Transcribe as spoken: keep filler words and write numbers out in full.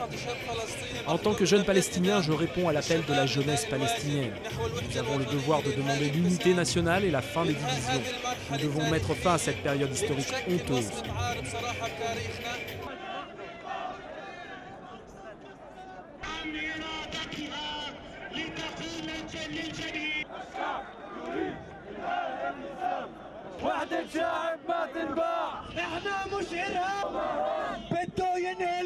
En tant que jeune Palestinien, je réponds à l'appel de la jeunesse palestinienne. Nous avons le devoir de demander l'unité nationale et la fin des divisions. Nous devons mettre fin à cette période historique honteuse. وحدة شعب ما تنباع احنا مش إرهاب بده ينهي